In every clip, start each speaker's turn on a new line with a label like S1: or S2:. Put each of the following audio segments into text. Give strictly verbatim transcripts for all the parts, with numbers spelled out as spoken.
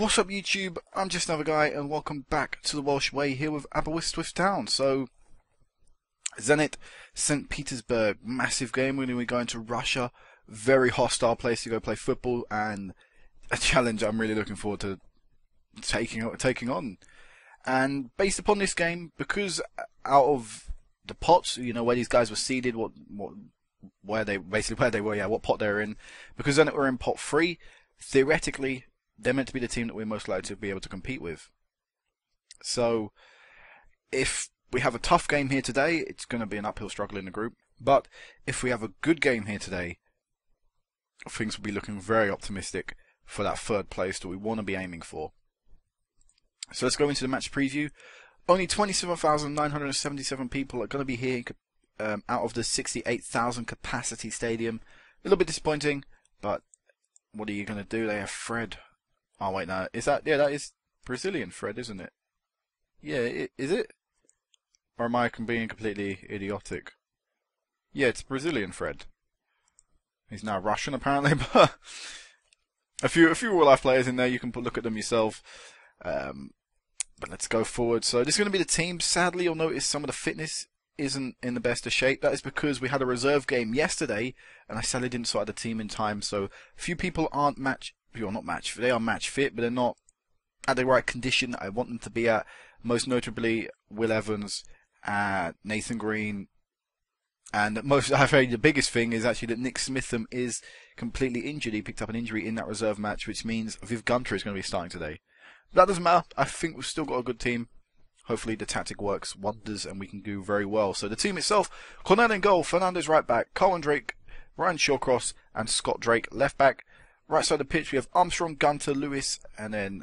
S1: What's up YouTube, I'm just another guy and welcome back to the Welsh way here with Aberystwyth Town. So, Zenit, Saint Petersburg, massive game. We're going to be going to Russia, very hostile place to go play football and a challenge I'm really looking forward to taking, taking on. And based upon this game, because out of the pots, you know, where these guys were seeded, what, what, where they, basically where they were, yeah, what pot they were in, because Zenit were in pot three, theoretically, they're meant to be the team that we're most likely to be able to compete with. So, if we have a tough game here today, it's going to be an uphill struggle in the group. But if we have a good game here today, things will be looking very optimistic for that third place that we want to be aiming for. So let's go into the match preview. Only twenty-seven thousand nine hundred seventy-seven people are going to be here um, out of the sixty-eight thousand capacity stadium. A little bit disappointing, but what are you going to do? They have Fred. Oh wait, no, is that, yeah, that is Brazilian Fred, isn't it? Yeah, it, is it? Or am I being completely idiotic? Yeah, it's Brazilian Fred. He's now Russian apparently, but a few, a few real life players in there, you can put, look at them yourself. Um, but let's go forward. So this is going to be the team. Sadly, you'll notice some of the fitness isn't in the best of shape. That is because we had a reserve game yesterday, and I sadly didn't sort out the team in time, so a few people aren't match You're not match They are match fit, but they're not at the right condition I want them to be at. Most notably, Will Evans, uh, Nathan Green, and most I think the biggest thing is actually that Nick Smitham is completely injured. He picked up an injury in that reserve match, which means Viv Gunter is going to be starting today. But that doesn't matter. I think we've still got a good team. Hopefully the tactic works wonders and we can do very well. So the team itself: Cornell in goal, Fernandez right back, Colin Drake, Ryan Shawcross, and Scott Drake left back. Right side of the pitch, we have Armstrong, Gunter, Lewis, and then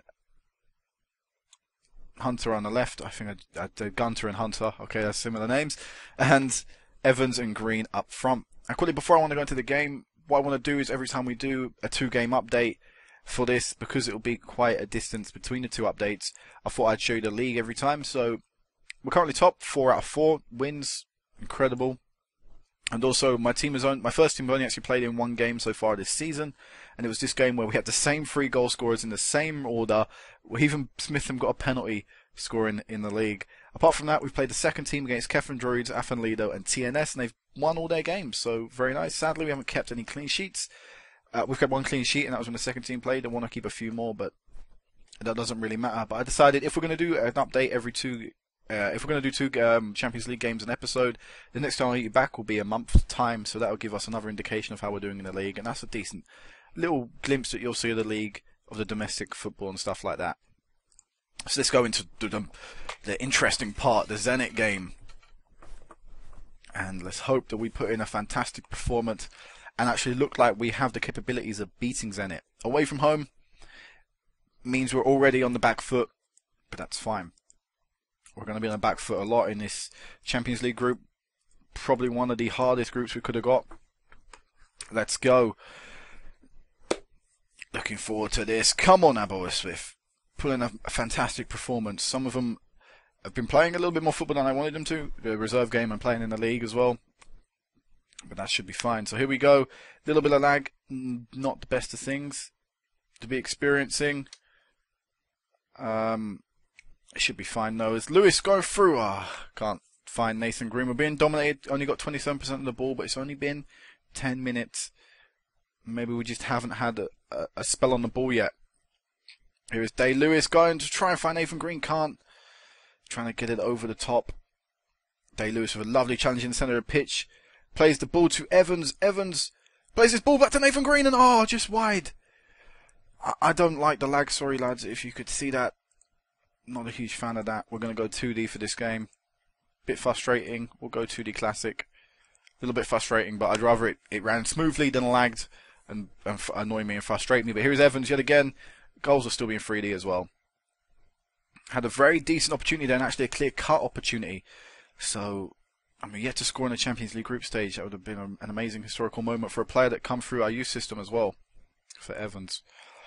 S1: Hunter on the left. I think I, I did Gunter and Hunter. Okay, that's similar names. And Evans and Green up front. And quickly, before I want to go into the game, what I want to do is every time we do a two-game update for this, because it will be quite a distance between the two updates, I thought I'd show you the league every time. So we're currently top, four out of four wins. Incredible. And also, my team is on, my first team has only actually played in one game so far this season, and it was this game where we had the same three goal scorers in the same order. Even Smitham got a penalty scoring in the league. Apart from that, we've played the second team against Kefren Druids, Afenlido, and T N S, and they've won all their games, so very nice. Sadly, we haven't kept any clean sheets. Uh, we've kept one clean sheet, and that was when the second team played. I want to keep a few more, but that doesn't really matter. But I decided if we're going to do an update every two Uh, if we're going to do two um, Champions League games an episode, the next time I'll be back will be a month's time, so that will give us another indication of how we're doing in the league, and that's a decent little glimpse that you'll see of the league, of the domestic football and stuff like that. So let's go into the, the interesting part, the Zenit game, and let's hope that we put in a fantastic performance and actually look like we have the capabilities of beating Zenit. Away from home means we're already on the back foot, but that's fine. We're going to be on the back foot a lot in this Champions League group. Probably one of the hardest groups we could have got. Let's go. Looking forward to this. Come on, Aberystwyth. Putting a, a fantastic performance. Some of them have been playing a little bit more football than I wanted them to. The reserve game and playing in the league as well. But that should be fine. So here we go. A little bit of lag. Not the best of things to be experiencing. Um... It should be fine though. As Lewis go through, ah, oh, can't find Nathan Green. We're being dominated. Only got twenty-seven percent of the ball, but it's only been ten minutes. Maybe we just haven't had a, a, a spell on the ball yet. Here is Day Lewis going to try and find Nathan Green. Can't. Trying to get it over the top. Day Lewis with a lovely challenge in the centre of the pitch. Plays the ball to Evans. Evans plays his ball back to Nathan Green, and oh, just wide. I, I don't like the lag. Sorry, lads, if you could see that. Not a huge fan of that. We're going to go two D for this game. Bit frustrating. We'll go two D Classic. A little bit frustrating, but I'd rather it, it ran smoothly than lagged and, and f annoy me and frustrate me. But here's Evans yet again. Goals are still being three D as well. Had a very decent opportunity there, and actually a clear-cut opportunity. So, I mean, yet to score in the Champions League group stage. That would have been a, an amazing historical moment for a player that come through our youth system as well. For Evans.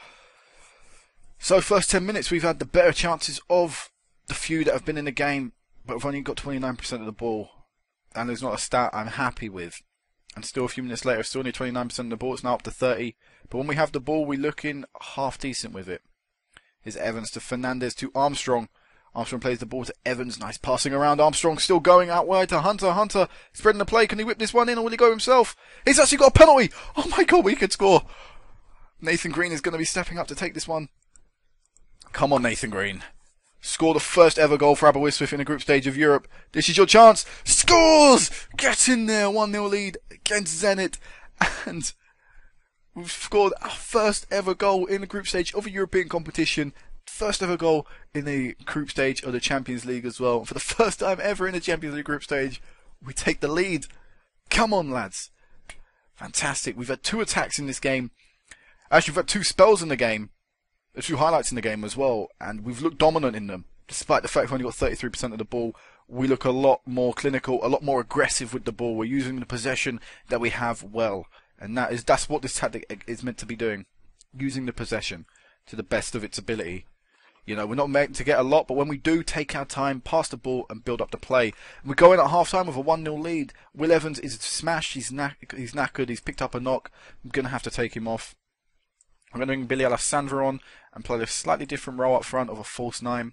S1: So first ten minutes we've had the better chances of the few that have been in the game, but we've only got twenty-nine percent of the ball, and there's not a stat I'm happy with. And still a few minutes later, still only twenty-nine percent of the ball, it's now up to thirty, but when we have the ball we're looking half decent with it. Here's Evans to Fernandez to Armstrong. Armstrong plays the ball to Evans. Nice passing around. Armstrong still going out wide to Hunter. Hunter spreading the play. Can he whip this one in or will he go himself? He's actually got a penalty. Oh my God, we could score. Nathan Green is going to be stepping up to take this one. Come on, Nathan Green. Score the first ever goal for Aberystwyth in the group stage of Europe. This is your chance. Scores! Get in there. one nil lead against Zenit. And we've scored our first ever goal in the group stage of a European competition. First ever goal in the group stage of the Champions League as well. For the first time ever in the Champions League group stage, we take the lead. Come on, lads. Fantastic. We've had two attacks in this game. Actually, we've had two spells in the game. There's two highlights in the game as well. And we've looked dominant in them. Despite the fact we've only got thirty-three percent of the ball, we look a lot more clinical, a lot more aggressive with the ball. We're using the possession that we have well. And that is that's what this tactic is meant to be doing. Using the possession to the best of its ability. You know, we're not meant to get a lot, but when we do, take our time, pass the ball, and build up the play. We go in at half-time with a one nil lead. Will Evans is smashed, he's, knack he's knackered, he's picked up a knock. I'm going to have to take him off. I'm going to bring Billy Alessandro on and play a slightly different role up front of a false nine.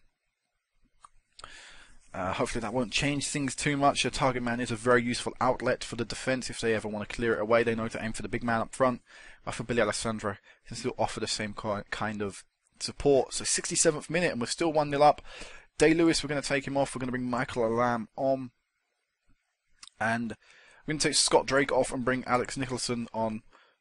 S1: Uh, hopefully that won't change things too much. A target man is a very useful outlet for the defence if they ever want to clear it away. They know to aim for the big man up front. But for Billy Alessandro, he can still offer the same kind of support. So sixty-seventh minute and we're still one nil up. Day Lewis, we're going to take him off. We're going to bring Michael Alam on. And we're going to take Scott Drake off and bring Alex Nicholson on.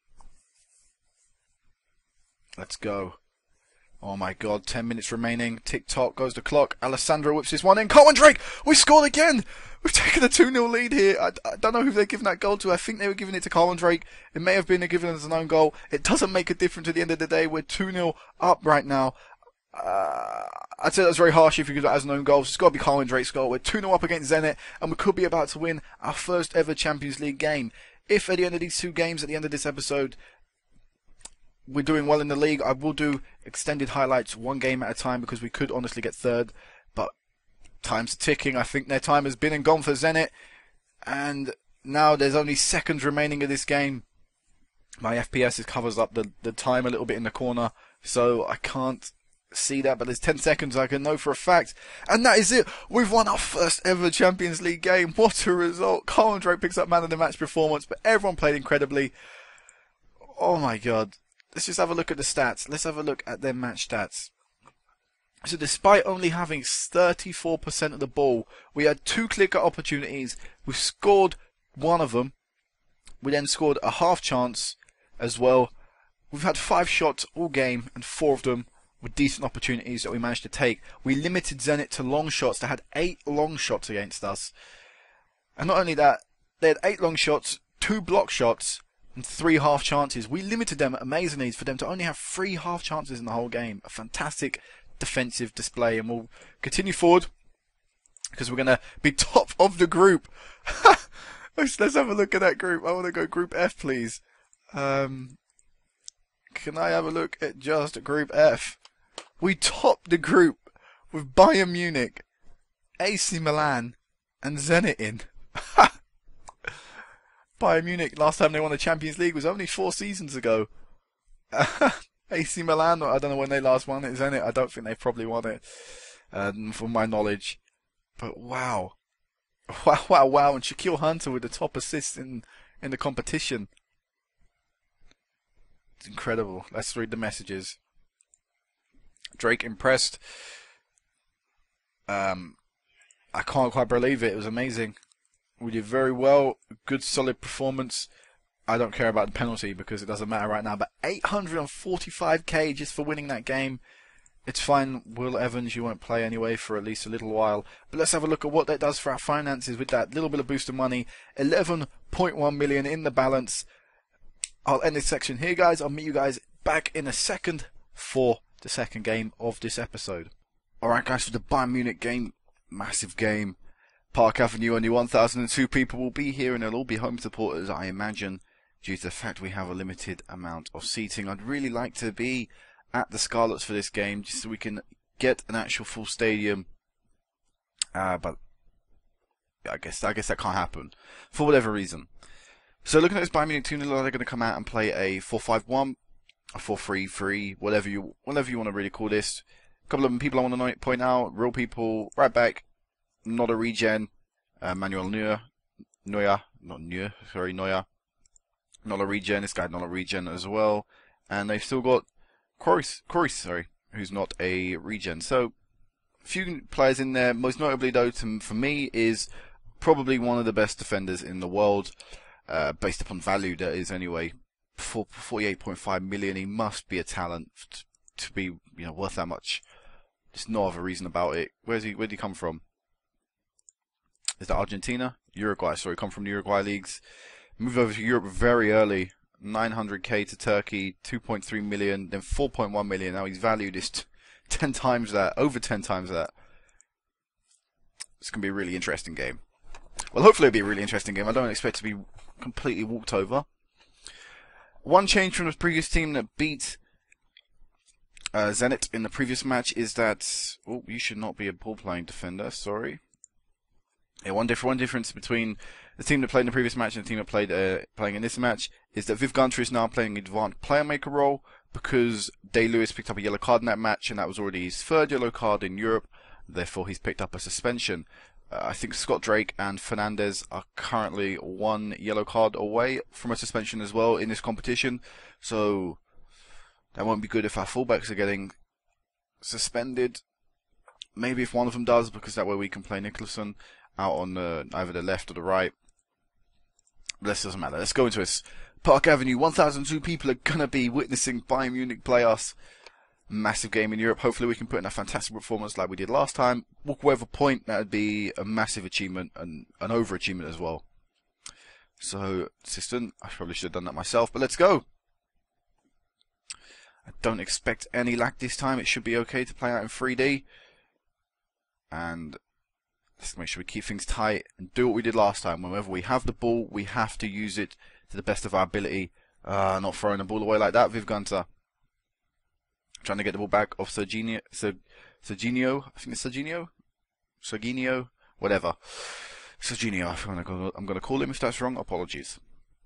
S1: Let's go. Oh my God, ten minutes remaining. Tick-tock goes the clock. Alessandro whips this one in. Colin Drake! We scored again! We've taken a two nil lead here. I, I don't know who they're giving that goal to. I think they were giving it to Colin Drake. It may have been given as an own goal. It doesn't make a difference at the end of the day. We're two nil up right now. Uh, I'd say that's very harsh if you give that as an own goal. It's got to be Colin Drake's goal. We're two nil up against Zenit, and we could be about to win our first ever Champions League game. If at the end of these two games, at the end of this episode, we're doing well in the league, I will do extended highlights one game at a time because we could honestly get third. But time's ticking. I think their time has been and gone for Zenit. And now there's only seconds remaining of this game. My F P S covers up the, the time a little bit in the corner. So I can't see that. But there's ten seconds I can know for a fact. And that is it. We've won our first ever Champions League game. What a result. Colin Drake picks up man of the match performance. But everyone played incredibly. Oh my God. Let's just have a look at the stats. Let's have a look at their match stats. So despite only having thirty-four percent of the ball, we had two clear-cut opportunities. We scored one of them. We then scored a half chance as well. We've had five shots all game, and four of them were decent opportunities that we managed to take. We limited Zenit to long shots. They had eight long shots against us. And not only that, they had eight long shots, two block shots, and three half chances. We limited them amazingly for them to only have three half chances in the whole game. A fantastic defensive display, and we'll continue forward because we're going to be top of the group. let's, let's have a look at that group. I want to go Group F, please. Um, can I have a look at just Group F? We topped the group with Bayern Munich, A C Milan, and Zenit in. Bayern Munich, last time they won the Champions League was only four seasons ago. A C Milan, I don't know when they last won it, Zenit, I don't think they've probably won it, um, from my knowledge. But wow. Wow, wow, wow. And Shaquille Hunter with the top assist in, in the competition. It's incredible. Let's read the messages. Drake impressed. Um, I can't quite believe it. It was amazing. We did very well. Good solid performance. I don't care about the penalty because it doesn't matter right now. But eight hundred forty-five K just for winning that game. It's fine. Will Evans, you won't play anyway for at least a little while. But let's have a look at what that does for our finances with that little bit of boost of money. eleven point one million in the balance. I'll end this section here, guys. I'll meet you guys back in a second for the second game of this episode. Alright, guys, for the Bayern Munich game. Massive game. Park Avenue, only one thousand two people will be here, and they'll all be home supporters, I imagine, due to the fact we have a limited amount of seating. I'd really like to be at the Scarlets for this game, just so we can get an actual full stadium. Uh, but I guess I guess that can't happen for whatever reason. So looking at this Bayern Munich two nil, they're going to come out and play a four five one, a four three three, whatever you whatever you want to really call this. couple of people I want to point out. Real people, right back, not a regen. Uh, Manuel Neuer, Neuer, not Neuer, sorry, Neuer. Not a regen, this guy not a regen as well. And they've still got Kroos, Kroos, sorry, who's not a regen. So, a few players in there. Most notably, though, to, for me, is probably one of the best defenders in the world, uh, based upon value, that is, anyway. For forty-eight point five million, he must be a talent to be, you know, worth that much. There's no other reason about it. Where's he? Where'd he come from? Is that Argentina? Uruguay, sorry, come from the Uruguay leagues. Moved over to Europe very early. nine hundred K to Turkey, two point three million, then four point one million. Now he's valued is ten times that, over ten times that. It's going to be a really interesting game. Well, hopefully it'll be a really interesting game. I don't expect to be completely walked over. One change from the previous team that beat uh, Zenit in the previous match is that... Oh, you should not be a ball-playing defender, sorry. Yeah, one, diff one difference between the team that played in the previous match and the team that played uh, playing in this match is that Viv Gunter is now playing an advanced player maker role because Day Lewis picked up a yellow card in that match, and that was already his third yellow card in Europe. Therefore, he's picked up a suspension. Uh, I think Scott Drake and Fernandez are currently one yellow card away from a suspension as well in this competition. So that won't be good if our fullbacks are getting suspended. Maybe if one of them does, because that way we can play Nicholson out on the, either the left or the right. But this doesn't matter. Let's go into this. Park Avenue, one thousand two people are going to be witnessing Bayern Munich play us. Massive game in Europe. Hopefully we can put in a fantastic performance like we did last time. Walk away with a point, that would be a massive achievement and an overachievement as well. So, assistant, I probably should have done that myself, but let's go. I don't expect any lag this time. It should be okay to play out in three D. And let's make sure we keep things tight and do what we did last time. Whenever we have the ball, we have to use it to the best of our ability. Uh, not throwing the ball away like that, Viv Gunter. Trying to get the ball back off Serginho, Serginho, I think it's Serginho, Serginho, whatever. Serginho, I'm going to call him if that's wrong, apologies.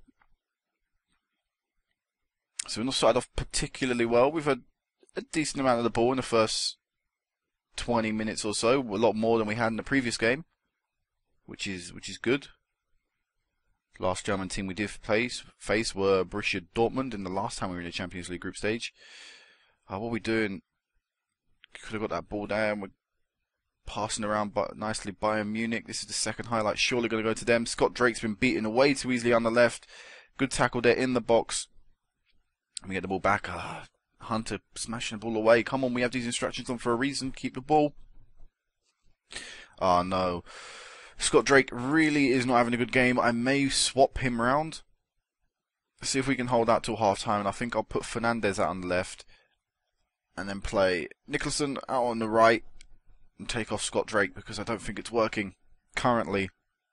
S1: So we've not started off particularly well. We've had a decent amount of the ball in the first twenty minutes or so, a lot more than we had in the previous game, which is which is good. Last German team we did face, face were Borussia Dortmund in the last time we were in the Champions League group stage. Uh, what are we doing? Could have got that ball down. We're passing around but nicely Bayern Munich. This is the second highlight. Surely going to go to them. Scott Drake's been beaten away too easily on the left. Good tackle there in the box. We get the ball back. Uh, Hunter smashing the ball away. Come on, we have these instructions on for a reason. Keep the ball. Oh no. Scott Drake really is not having a good game. I may swap him round. See if we can hold out till half time. And I think I'll put Fernandez out on the left. And then play Nicholson out on the right. And take off Scott Drake because I don't think it's working currently.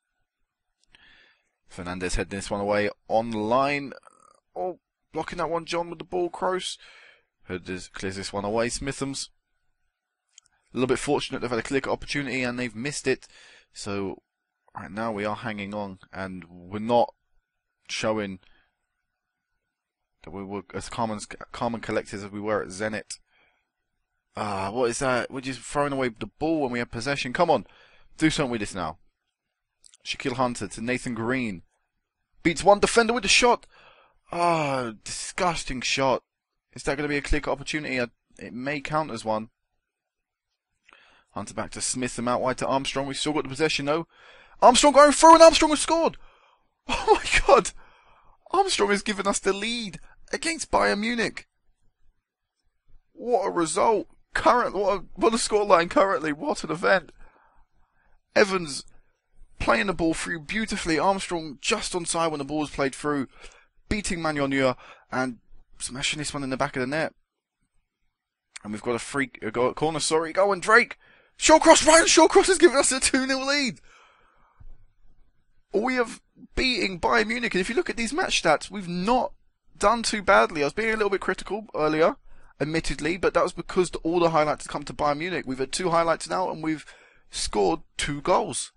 S1: Fernandez heading this one away on the line. Oh, blocking that one, John, with the ball. Kroos. Clears this one away. Smithams. A little bit fortunate they've had a clear opportunity and they've missed it. So, right now we are hanging on. And we're not showing that we were as calm and, calm and collected as we were at Zenit. Ah, what is that? We're just throwing away the ball when we have possession. Come on. Do something with this now. Shaquille Hunter to Nathan Green. Beats one defender with the shot. Ah, disgusting shot. Is that going to be a clear opportunity? It may count as one. Hunter back to Smith and out wide to Armstrong. We've still got the possession though. Armstrong going through and Armstrong has scored. Oh my god. Armstrong has given us the lead against Bayern Munich. What a result. Current, what a, what a scoreline currently. What an event. Evans playing the ball through beautifully. Armstrong just onside when the ball was played through. Beating Manuel Neuer and smashing this one in the back of the net. And we've got a free a go at corner. Sorry, go on Drake. Shawcross, Ryan Shawcross has given us a two nil lead. We have beating Bayern Munich. And if you look at these match stats, we've not done too badly. I was being a little bit critical earlier, admittedly, but that was because all the highlights have come to Bayern Munich. We've had two highlights now and we've scored two goals.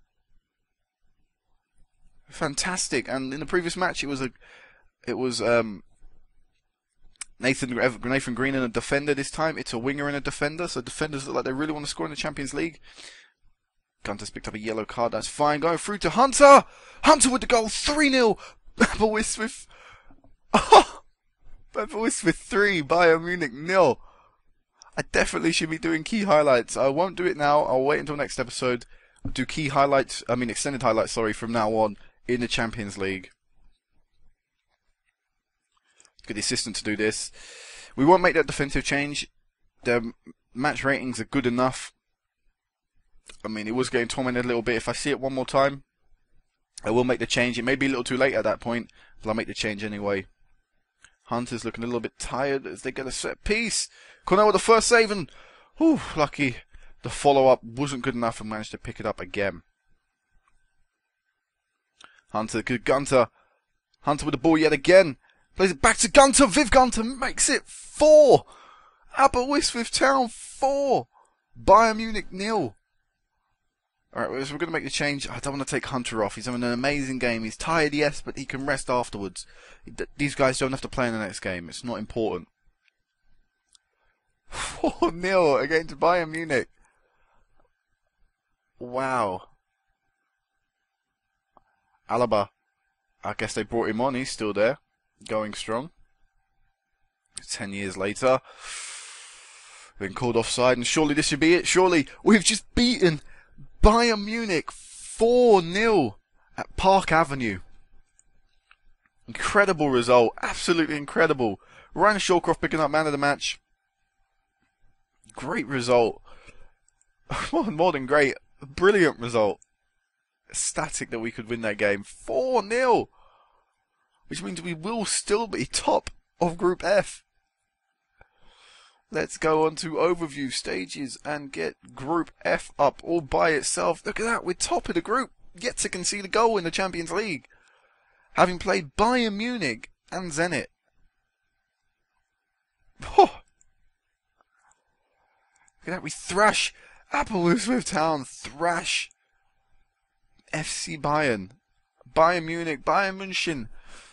S1: Fantastic. And in the previous match, it was a, it was um, Nathan Nathan Green and a defender this time. It's a winger and a defender, so defenders look like they really want to score in the Champions League. Gunter's picked up a yellow card, that's fine. Going through to Hunter! Hunter with the goal, three nil! Aberystwyth. Oh! Aberystwyth three, Bayern Munich nil. I definitely should be doing key highlights. I won't do it now, I'll wait until next episode. I'll do key highlights, I mean extended highlights, sorry, from now on in the Champions League. Get the assistant to do this. We won't make that defensive change. The match ratings are good enough. I mean, it was getting tormented a little bit. If I see it one more time, I will make the change. It may be a little too late at that point, but I'll make the change anyway. Hunter's looking a little bit tired as they get a set piece. Cornell with the first save, and whew, lucky the follow-up wasn't good enough and managed to pick it up again. Hunter, good Gunter. Hunter with the ball yet again. Plays it back to Gunter. Viv Gunter makes it four. Aberystwyth Town four. Bayern Munich nil. Alright, so we're going to make the change. I don't want to take Hunter off. He's having an amazing game. He's tired, yes, but he can rest afterwards. These guys don't have to play in the next game. It's not important. four nil against Bayern Munich. Wow. Alaba. I guess they brought him on. He's still there. Going strong. Ten years later. Been called offside, and surely this should be it. Surely we've just beaten Bayern Munich four nil at Park Avenue. Incredible result. Absolutely incredible. Ryan Shawcroft picking up man of the match. Great result. More than great. Brilliant result. Ecstatic that we could win that game. four nil. Which means we will still be top of Group F. Let's go on to overview stages and get Group F up all by itself. Look at that, we're top of the group, yet to concede a goal in the Champions League. Having played Bayern Munich and Zenit. Oh. Look at that, we thrash Aberystwyth Town, thrash F C Bayern. Bayern Munich, Bayern München.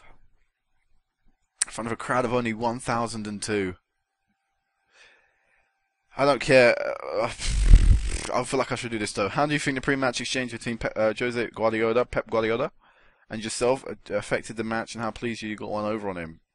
S1: In front of a crowd of only one thousand two. I don't care. Uh, I feel like I should do this though. How do you think the pre-match exchange between Pe uh, Jose Guardiola, Pep Guardiola, and yourself affected the match, and how pleased you got one over on him?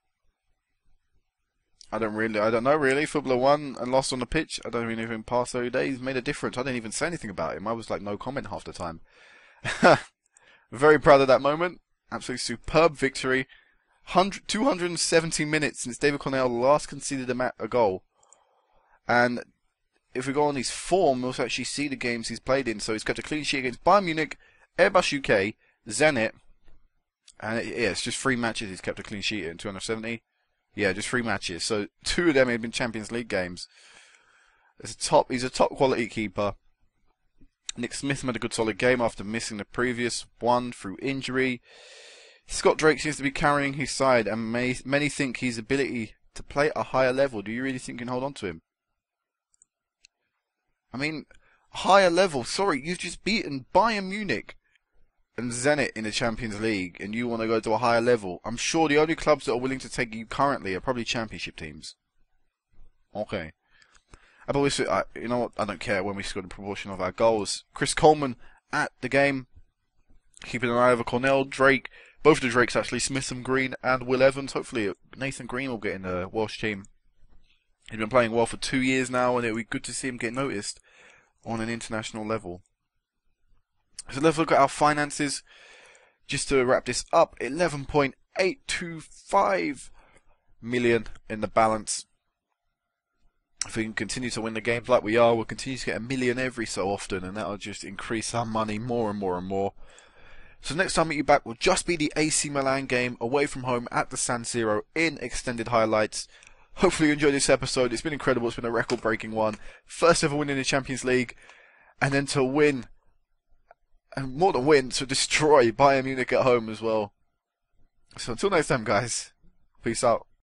S1: I don't really, I don't know really. Footballer won and lost on the pitch. I don't really think past thirty days made a difference. I didn't even say anything about him. I was like no comment half the time. Very proud of that moment. Absolutely superb victory. two hundred seventy minutes since David Cornell last conceded a, ma a goal. And if we go on his form, we'll also actually see the games he's played in. So he's got a clean sheet against Bayern Munich, Airbus U K, Zenit, and it, yeah, it's just three matches he's kept a clean sheet in. two hundred seventy? Yeah, just three matches. So two of them have been Champions League games. It's a top, he's a top quality keeper. Nick Smith made a good solid game after missing the previous one through injury. Scott Drake seems to be carrying his side, and may, many think his ability to play at a higher level. Do you really think you can hold on to him? I mean, higher level. Sorry, you've just beaten Bayern Munich and Zenit in the Champions League, and you want to go to a higher level. I'm sure the only clubs that are willing to take you currently are probably Championship teams. Okay. I've always, I, you know what? I don't care when we score the proportion of our goals. Chris Coleman at the game, keeping an eye over Cornell, Drake. Both the Drakes actually, Smithson Green and Will Evans. Hopefully Nathan Green will get in the Welsh team. He's been playing well for two years now, and it would be good to see him get noticed on an international level. So let's look at our finances. Just to wrap this up, eleven point eight two five million in the balance. If we can continue to win the games like we are, we'll continue to get a million every so often, and that'll just increase our money more and more and more. So next time I meet you back will just be the A C Milan game away from home at the San Siro in extended highlights. Hopefully you enjoyed this episode. It's been incredible. It's been a record-breaking one. First ever win in the Champions League. And then to win, and more than win, to destroy Bayern Munich at home as well. So until next time, guys. Peace out.